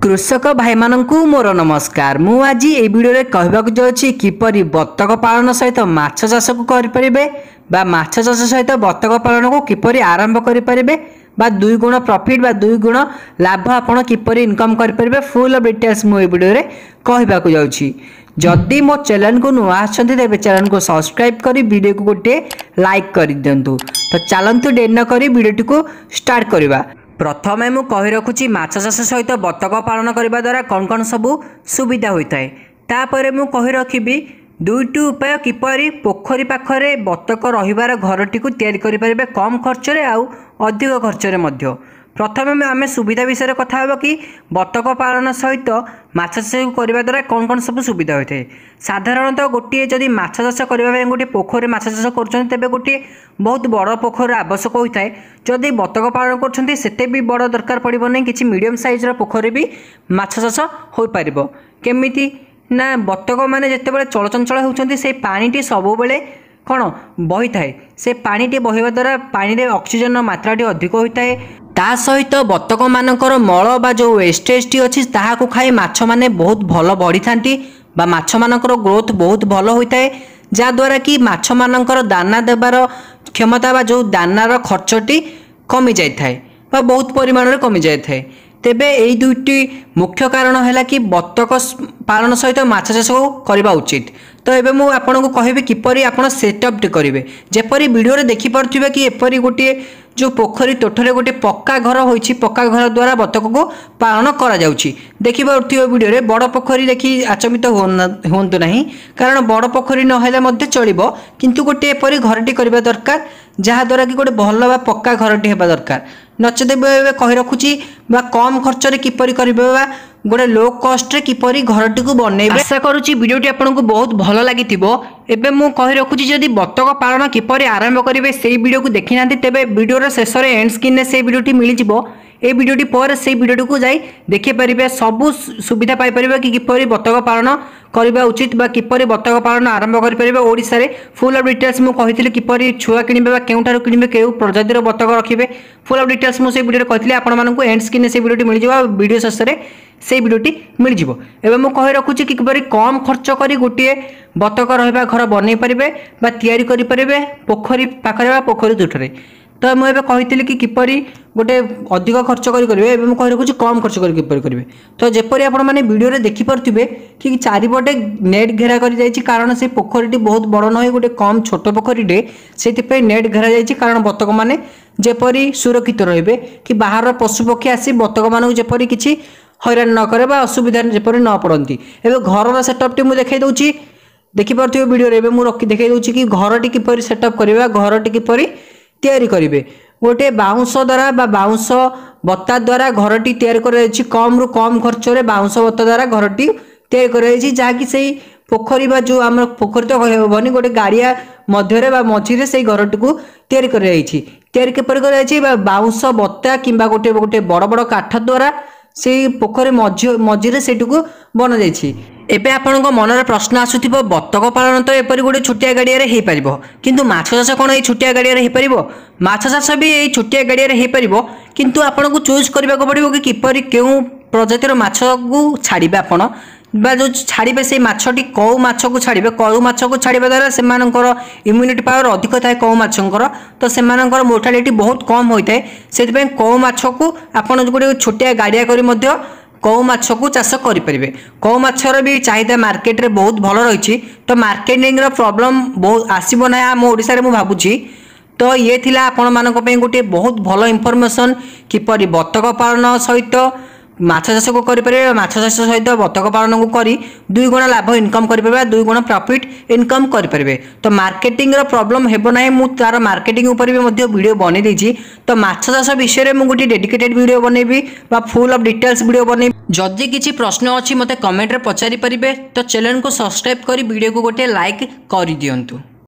कृषक भाई मानकु मोर नमस्कार। मु आज ए वीडियो रे कहबाक जाउछि किपरि बत्तक पालन सहित माछ चाष को करि परिबे बा माछ चाष सहित बत्तक पालन को किपरि आरंभ करि परिबे बा 2 गुण प्रॉफिट बा 2 गुण लाभ आपण किपरि इनकम करि परिबे फुल ऑफ डिटेल्स मु ए वीडियो रे कहबाक जाउछि। जदि मो चैनल को नुआ आछन्ति तेबे चैनल को सब्सक्राइब करी वीडियो को गोटे लाइक करि दियंतु। तो चलंतु देर न करी वीडियो को स्टार्ट करबा। प्रथमे मु कहि रखुछि माछ चाष सहित बत्तक पालन करबा द्वारा कौन कौन सब सुविधा होता है। तापर मु कहि रखिबि दुईटी उपाय किपरि पोखरी पाखरे बत्तक रहिबार घरटी को तैयारी करि परिबे कम खर्च रे आउ अधिक खर्च रे मध्य। प्रथमे आम सुविधा विषय कथा हेबा कि बत्तक पालन सहित माछ चाष करबा द्वारा कौन कौन सब सुविधा होता है। साधारणतः गोटे जदि माछ चाष करबा गोटे पोखरी माछ चाष कर तेबे गोटे बहुत बड़ पोखरी आवश्यक होता है। जदि बत्तक पालन करछन्ती सेते भी बड़ दरकार पड़िबो नै, किछि मीडियम साइज रो पोखरी भी माछ चाष होई परिबो। केमिति ना बत्तक माने जेतेबेले चलचंचल होउछन्ती से पानीटी सब बेले कौन बही थाए, से पानीटी बहिबा द्वारा पानी रे ऑक्सीजन मात्राटी अधिक होता है। ता सहित बत्तक मानकर मल बा जो वेस्टेज टी अछि ताहाकु खाई माछ माने बहुत भल बढ़ी थांती बा माछ मानकर ग्रोथ बहुत भल होता है, जा द्वारा कि माछ मानकर दाना देबार क्षमता बा जो दानार खर्चटी कमी जाय थाए बा बहुत परिमाण रे कमी जाय थाए। तेबे एई दुईटी मुख्य कारण है कि बत्तक पालन सहित माछ चाष करबा उचित। तो एबे मु आपन को कहबे किपरि आपन सेटअप टे करिवे। जेपरि वीडियो रे देखि परथिबे कि एपरि गोटे जो पोखरी तोठरे गोटे पक्का घर होइछि, पक्का घर द्वारा बत्तक को पालन करा जाउछि। देखि परथिबे वीडियो रे बड़ पोखरी देखि आचमित होंतु नाही, कारण बड़ पोखरी न हेले मध्ये चलिबो, किंतु गोटे एपरि घरटी करबा दरकार जहा द्वारा कि गोटे भल बा पक्का घरटी हेबा दरकार। नचेत कहि रखुछि बा कम खर्च रे किपरि करिबे बा गोटे लो कॉस्ट रे किपरि घरटी को बनेबे। आशा करूछि वीडियोटी आपनको बहुत भल लागिथिबो। एबे मु कहि रखुछि जदि बत्तक पालन किपरि आरंभ करिवे सेही वीडियो को देखि नांती तेबे वीडियो रे शेष रे एंड स्क्रीन रे सेही वीडियोटी मिलि जिवो। ए वीडियोटी पर सेही वीडियोटी को जाई देखि परिबे, सब सुविधा पाई परिबे कि किपरि बत्तक पालन करबा उचित बा किपरि बत्तक पालन आरंभ करि परिबे। ओडिसा रे फुल ऑफ डिटेल्स मु कहिथिले किपरि छुआ किनिबे बा केउटारो किनिबे केउ प्रजातिर बत्तक रखिबे, फुल ऑफ डिटेल्स मु सेही वीडियो रे कहिथिले आपण मानकु एंड स्क्रीन रे सेही वीडियोटी मिलि जिवो। वीडियो शेष रे से वीडियोटी मिल जिवो। एबे मु कहि रखुछि कि किपरि कम खर्च करी गोटे बत्तक रहबा घर बनै परिबे बा तयारी करि परिबे पोखरी पाखरे बा पोखरी तुठरे। तो मु एबे कहिथिले कि किपरि गोटे अधिक खर्च करि करिवे, एबे मु कहि रखुछि कम खर्च करि किपरि करिवे। तो जेपरि आपण माने वीडियो रे देखि परथिबे कि चारिपटे नेट घेरा करि जायछि, कारण से पोखरीटी बहुत बड़ नय, गोटे कम छोट पोखरी रे सेति पे नेट घेरा जायछि, कारण बत्तक माने जेपरि सुरक्षित रहिबे कि बाहर पशु पक्षी आसी बत्तक मानकु जेपरि किछि हैरान न करे बा असुविधा जेपरि न पड़ती। एबे घर सेटअप टी मु देखाई दउछि, देखि परथिबे वीडियो रे। एबे मु देखाई दउछि कि घरटी किपरि सेटअप करिबा, घरटी किपरि तयारी करिवे। गोटे बाउंस द्वारा बा बाउंस बत्ता द्वारा घरटी तयारी कराइछि, कम रु कम खर्च रे बाउंस बत्ता द्वारा घरटी तयारी कराइछि, जहाँकि सेही पोखरी बा जो आम पोखरी तो कहबनी गोटे गाड़िया मध्य बा मझिरे सेही घरटी को तयारी कराइछि। तयारी किपरि कराइछि बा बाउंस बत्ता किंबा गोटे गोटे बड़ बड़ काठ द्वारा से पोखरी मझिरे सेटुकु बना जाइछि। एबे आपनक मनरे प्रश्न आसुथिबो बत्तक पालन तो एपरि गोटे छोटिया गाड़िया रे हेई परिबो, किंतु माछ चाष कोन ए छोटिया गाड़िया रे हेई परिबो? माछ चाष भी ए छोटिया गाड़िया रे हेई परिबो, किंतु आपनकु चूज करबा को पड़िबो कि किपरि केउ प्रजातिर माछ को छाड़िबे आपण बा जो छाड़िबे से माछटी कौ माछ को छाड़िबे। कौ माछ को छाड़िबा द्वारा सेमानकर इम्यूनिटी पावर अधिक थाए कौ माछंकर, तो सेमानकर मोर्टालिटी बहुत कम होइताए। सेति कौ माछ को आपण गोटे छोटिया गाड़िया करी मध्य कौ माछ को चाष करि परिबे। कौ माछर भी चाहिदा मार्केट रे बहुत भल रहिछि, तो मार्केटिंग रो प्रॉब्लम बहुत आसीबो ना हम ओडिसा रे मु भाबुछि। तो ये थिला आपण मानक पे गोटे बहुत भल इंफॉर्मेशन किपरि बत्तक पालन सहित माछ चाष को करि परिबे, माछ चाष सहित बत्तक पालन को करी 2 गुण लाभ इनकम करि परिबे, 2 गुण प्रॉफिट इनकम करि परिबे। तो मार्केटिंग रो प्रॉब्लम हेबो नाही, मु तार मार्केटिंग ऊपर भी मध्ये वीडियो बनै दैछि। तो माछ चाष विषय रे मु गोटे डेडिकेटेड वीडियो बनेबी बा फुल ऑफ डिटेल्स वीडियो बनेबी। जदि किछि प्रश्न अछि मते कमेंट रे पचारि परिबे। तो चैनल को सब्सक्राइब करी वीडियो को गोटे लाइक करि दियंतु।